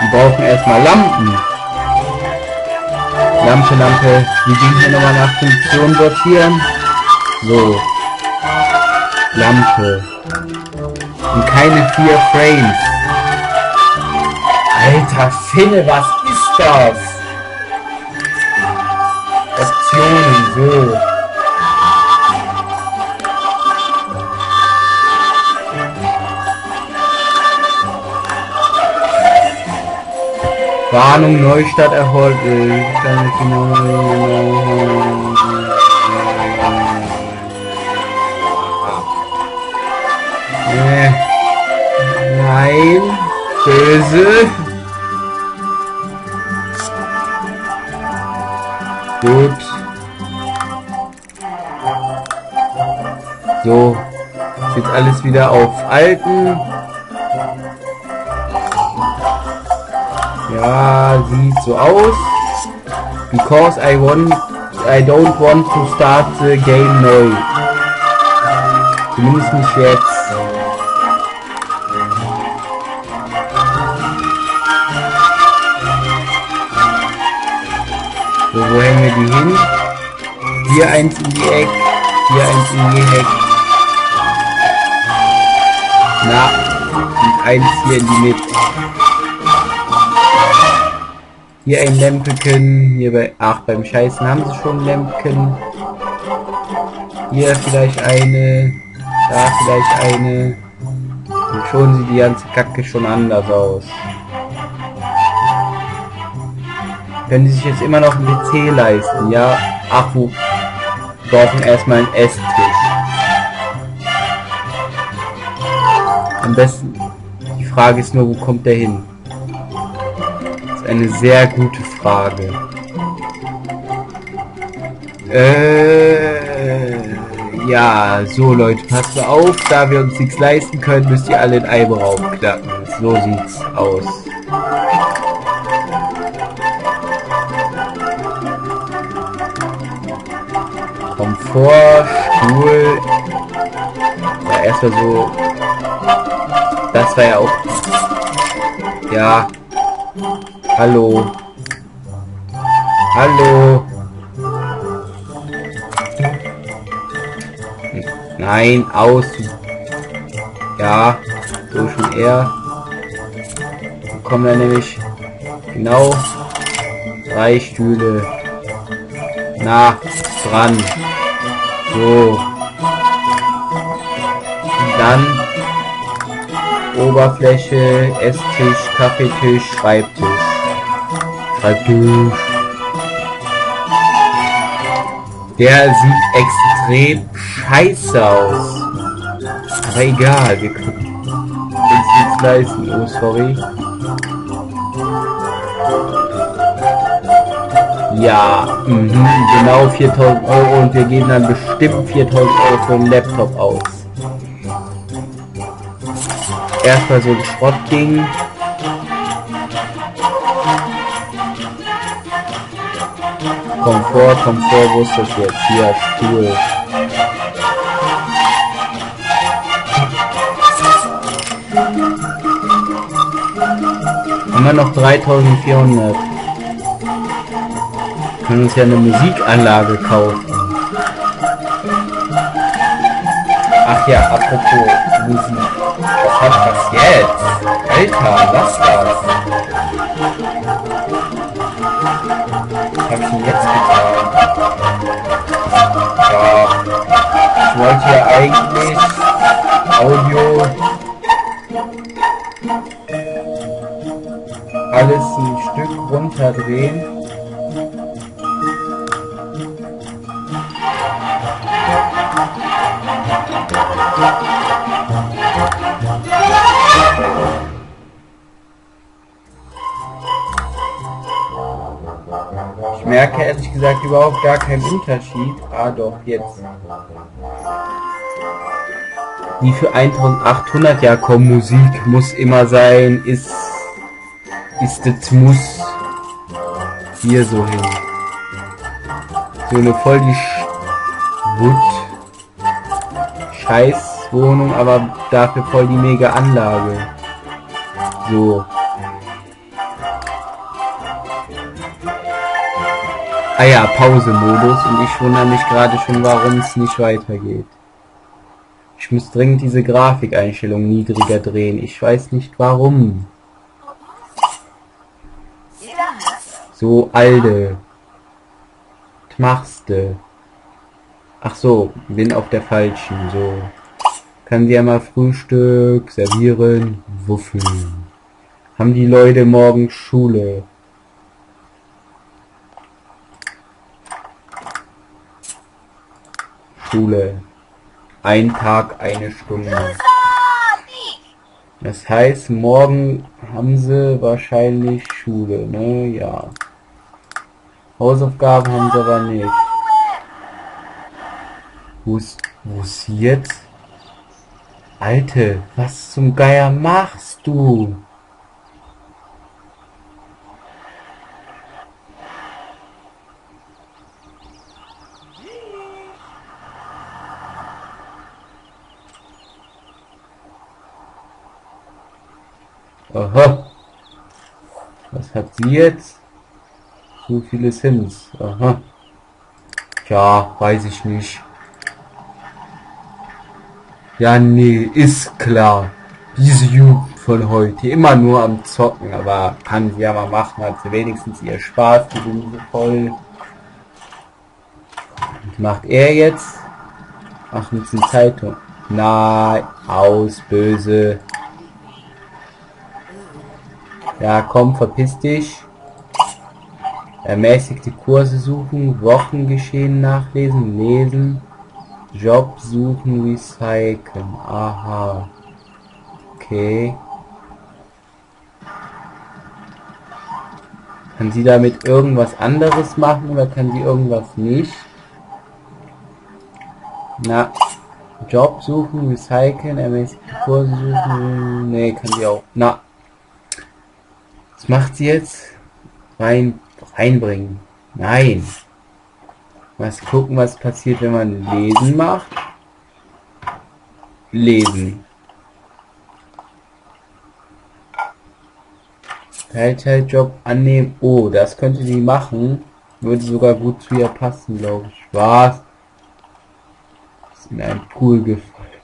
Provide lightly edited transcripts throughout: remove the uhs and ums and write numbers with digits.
Die brauchen erstmal Lampen. Lampe, Lampe. Die Dinge hier nochmal nach Funktion sortieren. So. Lampe. Und keine 4 Frames. Alter Finne, was ist das? Optionen, so. Warnung, Neustart erfolgt. Nein, böse. Gut. So, jetzt alles wieder auf Alten. Ja, sieht so aus. Because I don't want to start the game neu. Zumindest nicht jetzt. So, wo hängen wir die hin? Hier eins in die Ecke, hier eins in die Ecke. Na, und eins hier in die Mitte. Hier ein Lämpchen, hier beim Scheißen haben sie schon Lämpchen. Hier vielleicht eine, da vielleicht eine. Und schon sieht die ganze Kacke schon anders aus. Können die sich jetzt immer noch einen PC leisten, ja? Ach, wo brauchen erstmal einen Esstisch. Am besten, die Frage ist nur, wo kommt der hin? Das ist eine sehr gute Frage. Ja, so Leute, passt mal auf, da wir uns nichts leisten können, müsst ihr alle in Eimer aufknacken. So sieht's aus. Komfort, Stuhl. Ja, erstmal so. Das war ja auch. Ja. Hallo. Hallo. Nein, aus. Ja, so schon eher. Dann kommen dann nämlich genau 3 Stühle. Na, dran. So. Und dann Oberfläche, Esstisch, Kaffeetisch, Schreibtisch. Schreibtisch. Der sieht extrem scheiße aus. Aber egal, wir können uns nichts leisten. Oh, sorry. Ja, genau 4.000 Euro und wir geben dann bestimmt 4.000 Euro für einen Laptop aus. Erstmal so ein Schrottding. Komfort, wo ist das jetzt? Hier, Stuhl. Haben wir noch 3.400. Können uns ja eine Musikanlage kaufen. Ach ja, apropos Musik. Was hat das jetzt? Alter, lass das. Was hab ich denn jetzt getan? Ja, ich wollte ja eigentlich Audio alles ein Stück runterdrehen. Ich merke ehrlich gesagt überhaupt gar keinen Unterschied. Ah doch, jetzt. Die für 1800, ja komm, Musik muss immer sein, ist das muss hier so hin. So eine voll die Scheiß-Wohnung, aber dafür voll die mega Anlage. So. Ah ja, Pause-Modus und ich wundere mich gerade schon, warum es nicht weitergeht. Ich muss dringend diese Grafikeinstellung niedriger drehen. Ich weiß nicht warum. So, Alde. Was machst du? Ach so, bin auf der falschen. So. Kann sie ja mal Frühstück servieren. Wuffeln. Haben die Leute morgen Schule? Schule. Ein Tag, eine Stunde. Das heißt, morgen haben sie wahrscheinlich Schule, ne? Ja. Hausaufgaben haben sie aber nicht. Wo ist sie jetzt? Alte, was zum Geier machst du? Aha. Was hat sie jetzt? So viele Sims. Aha. Ja, weiß ich nicht. Ja, nee, ist klar. Diese Jugend von heute. Immer nur am Zocken, aber kann sie ja mal machen, hat sie wenigstens ihr Spaß, die sind so voll. Was macht er jetzt? Ach, mit der Zeitung. Nein, aus, böse. Ja, komm, verpiss dich. Ermäßigte Kurse suchen, Wochengeschehen nachlesen, lesen, Job suchen, recyceln. Aha. Okay. Kann sie damit irgendwas anderes machen oder kann sie irgendwas nicht? Na, Job suchen, recyceln, ermäßigte Kurse suchen. Nee, kann sie auch. Na. Was macht sie jetzt? Reinbringen. Nein. Mal gucken, was passiert, wenn man Lesen macht. Lesen. Teilzeitjob annehmen. Oh, das könnte sie machen. Würde sogar gut zu ihr passen, glaube ich. Was? Ist in einen Pool gefallen.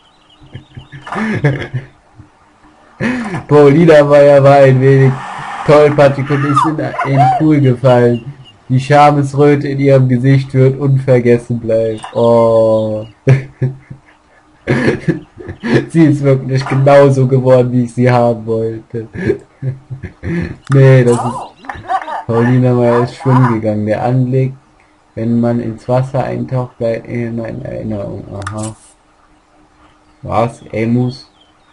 Paulina war ja ein wenig tollpatschig und ist in den Pool gefallen. Die Schamesröte in ihrem Gesicht wird unvergessen bleiben. Oh. Sie ist wirklich genauso geworden, wie ich sie haben wollte. Nee, das ist... Paulina Meyer ist schwimmen gegangen. Der Anblick, wenn man ins Wasser eintaucht, bleibt immer in Erinnerung. Aha. Was? Emus?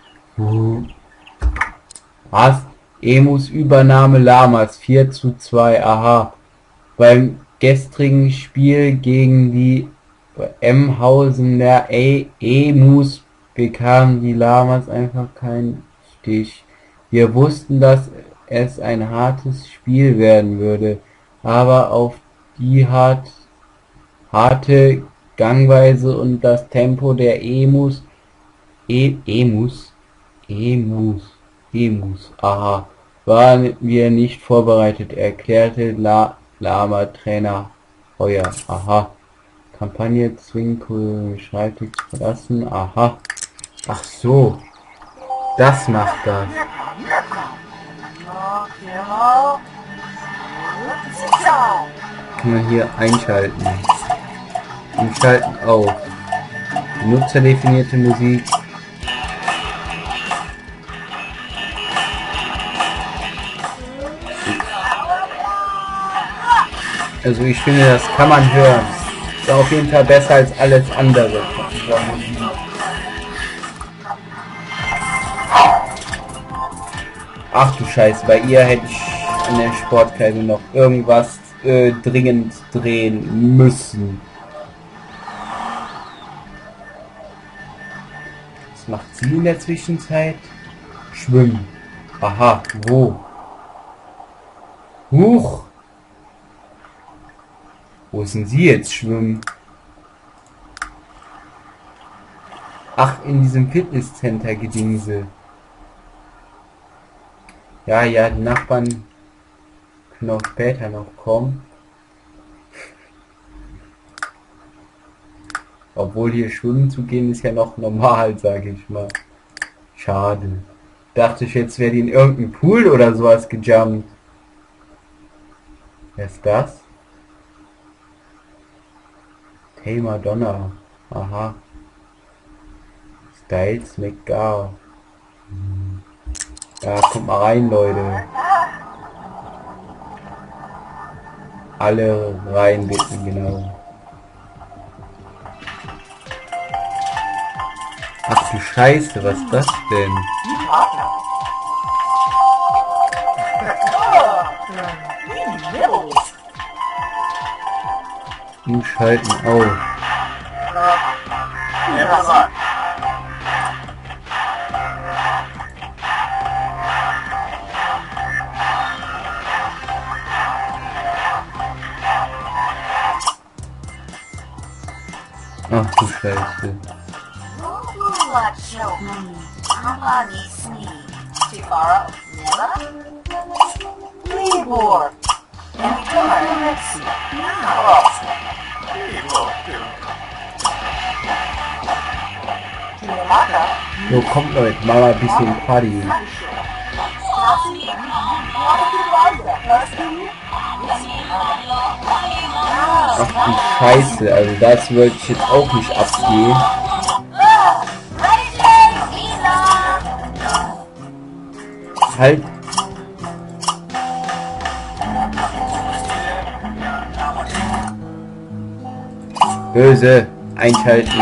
Was? Emus Übernahme Lamas 4:2. Aha. Beim gestrigen Spiel gegen die Emhausener Emus bekamen die Lamas einfach keinen Stich. Wir wussten, dass es ein hartes Spiel werden würde, aber auf die harte Gangweise und das Tempo der Emus, aha, waren wir nicht vorbereitet, erklärte Lama-Trainer Heuer. Aha. Kampagne zwingen Schreibtisch zu verlassen. Aha. Ach so. Das macht das. Kann man hier einschalten. Und schalten auf. Benutzerdefinierte Musik. Also ich finde, das kann man hören. Ist auf jeden Fall besser als alles andere. Ach du Scheiße, bei ihr hätte ich an der Sportkleidung noch irgendwas dringend drehen müssen. Was macht sie in der Zwischenzeit? Schwimmen. Aha, wo? Huch! Wo sind sie jetzt schwimmen? Ach, in diesem Fitnesscenter Gedingse. Ja, die Nachbarn können auch später noch kommen. Obwohl hier schwimmen zu gehen ist ja noch normal, sage ich mal. Schade. Dachte ich, jetzt wäre die in irgendeinen Pool oder sowas gejumpt. Wer ist das? Hey Madonna. Aha. Styles McGar. Ja, kommt mal rein, Leute. Alle rein, bitte, genau. Ach du Scheiße, was ist das denn? Umschalten auf. Ach du Scheiße. So, kommt Leute, mal ein bisschen Party. Ach du Scheiße, also das wollte ich jetzt auch nicht abgehen. Halt. Böse, einschalten.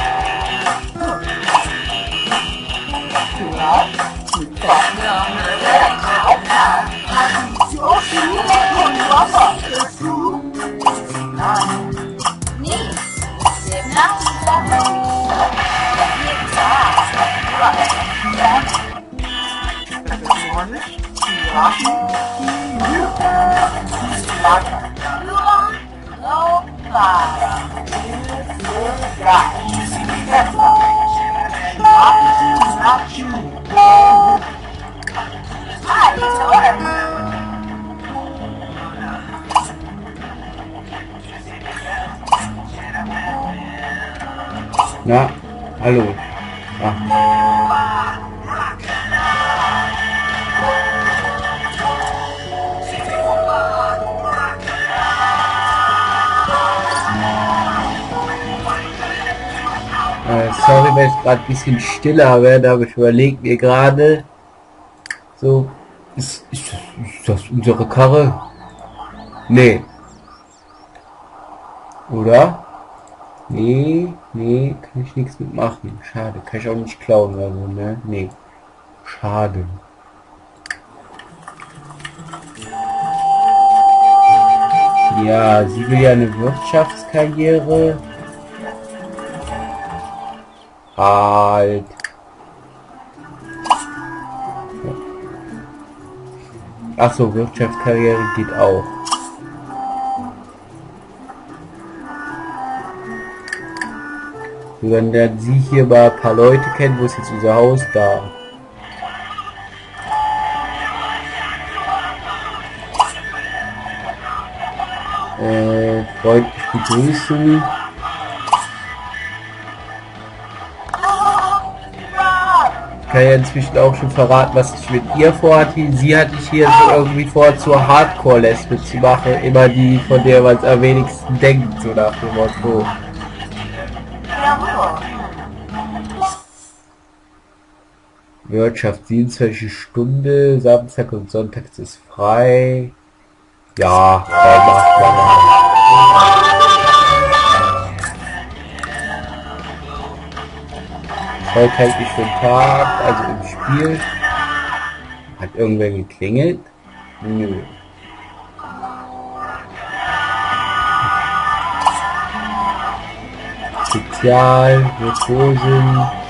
Na, hallo. Ah. Sorry, wenn es gerade ein bisschen stiller werde, aber ich überlege mir gerade, so, ist das unsere Karre? Nee. Oder? Nee, kann ich nichts mitmachen. Schade, kann ich auch nicht klauen oder so, ne? Nee. Schade. Ja, sie will ja eine Wirtschaftskarriere. Halt. Ach so, Wirtschaftskarriere geht auch. Wenn dann sie hier mal ein paar Leute kennt, wo ist jetzt unser Haus da? Freundlich begrüßen. Ich kann ja inzwischen auch schon verraten, was ich mit ihr vorhatte. Sie hatte ich hier so irgendwie vor, zur Hardcore-Lesbe zu machen. Immer die, von der man es am wenigsten denkt, so nach dem Motto. Wirtschaft 27 Stunden, Samstag und Sonntag ist frei. Ja, macht man mal. Heute eigentlich für den Tag, also im Spiel. Hat irgendwer geklingelt? Nö. Spezial, Ressourcen.